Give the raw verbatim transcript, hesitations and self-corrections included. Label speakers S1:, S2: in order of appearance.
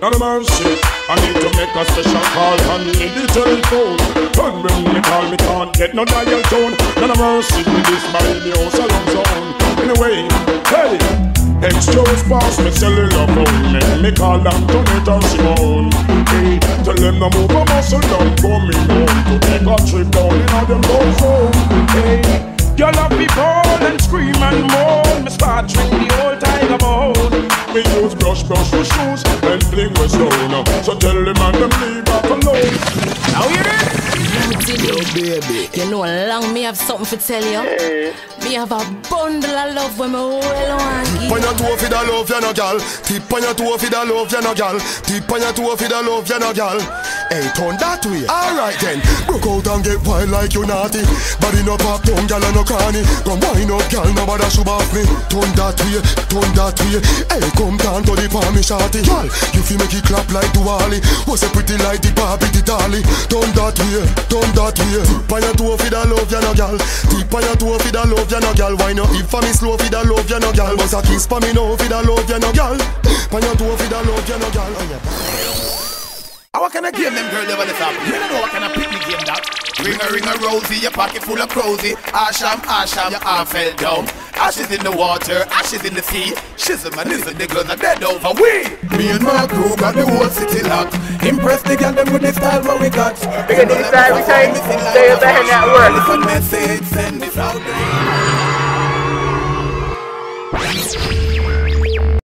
S1: not a mercy. I need to make a special call and need the telephone. When when you call me can't get no dial tone. Not a mercy with this my radio salon zone. Anyway, hey, exchange pass me cellular phone. Make me call them to it and Simone. Hey, tell them no move a muscle down, coming home to take a trip down in all them both home. Hey. Your love me ball and scream and moan. Me start drink the old tiger bone. Me use brush brush for shoes and fling with stone. So tell them and them leave that alone. Now you hear it?
S2: Yo, baby, you know long me have something to tell you. Hey. Me have a bundle of love when me well on.
S3: Tip on your toe for the love, you no gal. Tip on your toe for the love, you no gal. Tip on your toe for the love, you no gal. Hey, turn that way. Alright then, broke out and get wild like you naughty. Body no pop down, gal and no cranny. Come wind up, gal, nobody should off me. Turn that way, turn that way. Hey, come down to the palm, me shawty. Gal, you feel make it clap like Duali. Was a pretty like the Barbie, the dolly. Turn that way, turn that way. Tip on your toe for the love, you no gal. Tip on your toe for the love, you no gal. Why no if for me slow for the love, you no gal. Bust a kiss for me now for the love, you no gal. On your toe for the love, you no gal.
S4: What kind of game them girls over the top? You don't know what kind of picnic game that. Ring a ring a rosy, your pocket full of crosy. Asham, asham, your arm fell down. Ashes in the water, ashes in the sea. Shizzle and nizzle, the girls are dead over we. Me and my crew got the whole city locked. Impress the girl them with the style what we got.
S5: Because this style we try to stay behind that work.
S4: Listen message, send this out there.